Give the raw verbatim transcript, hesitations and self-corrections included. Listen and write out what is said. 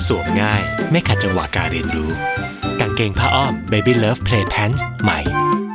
สวมง่ายไม่ขัดจังหวะการเรียนรู้กางเกงผ้าอ้อม Baby Love Play Pants ใหม่